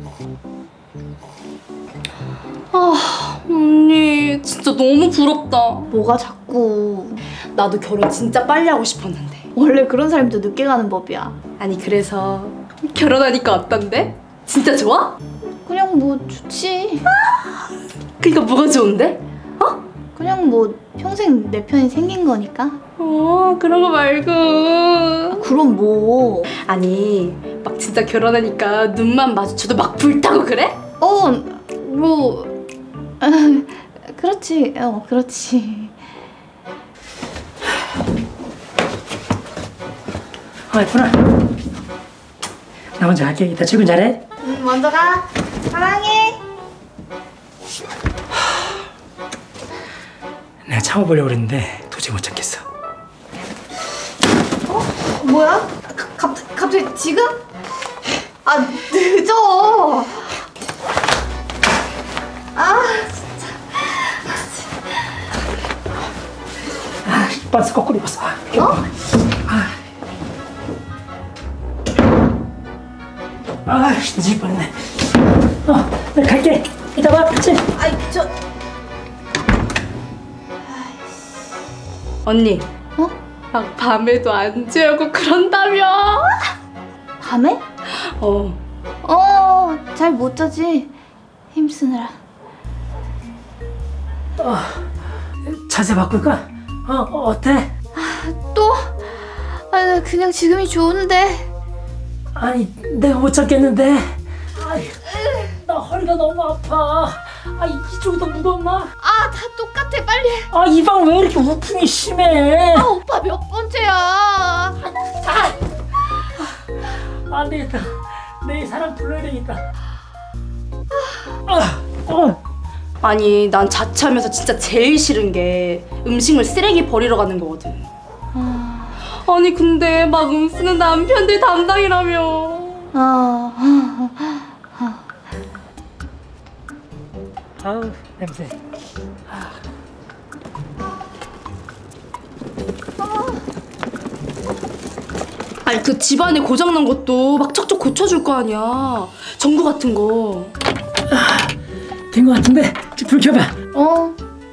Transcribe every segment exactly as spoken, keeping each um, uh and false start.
아, 언니 진짜 너무 부럽다. 뭐가 자꾸. 나도 결혼 진짜 빨리 하고 싶었는데. 원래 그런 사람도 늦게 가는 법이야. 아니 그래서 결혼하니까 어떤데? 진짜 좋아? 그냥 뭐 좋지. 그니까 뭐가 좋은데? 어? 그냥 뭐 평생 내 편이 생긴 거니까. 어, 그런 거 말고. 아, 그럼 뭐. 아니 막 진짜 결혼하니까 눈만 마주쳐도 막 불타고 그래? 어, 뭐 그렇지. 어, 그렇지. 아, 예쁘나? 나 먼저 갈게. 이따 출근 잘해. 응, 먼저 가. 사랑해. 내가 참아보려고 그랬는데 도저히 못 참겠어. 어? 뭐야? 가, 갑, 갑자기 지금? 아, 늦어. 아, 진짜. 아, 반스 거꾸로 입었어. 아, 어? 아, 아, 늦을 뻔했네. 어, 나 갈게. 이따 봐, 그치? 아이, 저. 언니 어? 막 밤에도 안 재우고 그런다며? 밤에? 어. 어, 잘 못 자지. 힘쓰느라. 어, 자세 바꿀까? 어, 어 어때? 또? 아, 나 그냥 지금이 좋은데. 아니, 내가 못 참겠는데. 아이, 나 허리가 너무 아파. 아, 이쪽도 묻었나? 아, 다 똑같아. 빨리 해. 아, 이 방 왜 이렇게 우풍이 심해? 아, 오빠 몇 번째야? 아, 안 되겠다. 내일 사람 불러야 되겠다. 아, 어. 아니 난 자취하면서 진짜 제일 싫은 게 음식물 쓰레기 버리러 가는 거거든. 아, 아니 근데 막 음쓰는 남편들 담당이라며. 아, 아, 아. 아우, 냄새. 아니 그 집안에 고장난 것도 막 척척 고쳐줄 거 아니야. 전구 같은 거. 된 거 같은데? 불 켜봐. 어.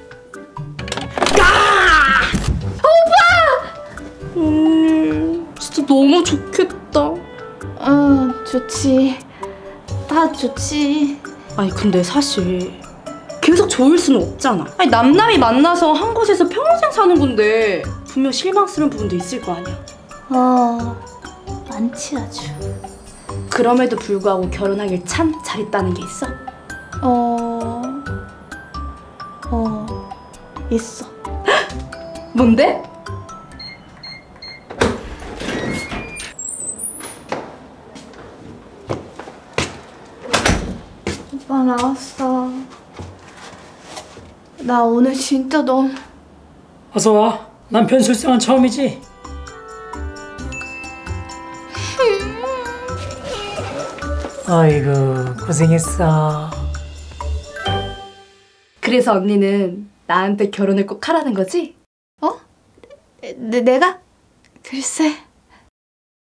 음, 진짜 너무 좋겠다. 어, 좋지. 다 좋지. 아니 근데 사실 계속 좋을 수는 없잖아. 아니 남남이 만나서 한 곳에서 평생 사는 건데 분명 실망스러운 부분도 있을 거 아니야. 어, 많지 아주. 그럼에도 불구하고 결혼하길 참 잘했다는 게 있어? 어, 어, 있어. 뭔데? 오빠 나왔어. 나 오늘 진짜 너무. 어서 와. 남편 출생은 처음이지? 아이고, 고생했어. 그래서 언니는 나한테 결혼을 꼭 하라는 거지? 어? 내, 내가? 글쎄.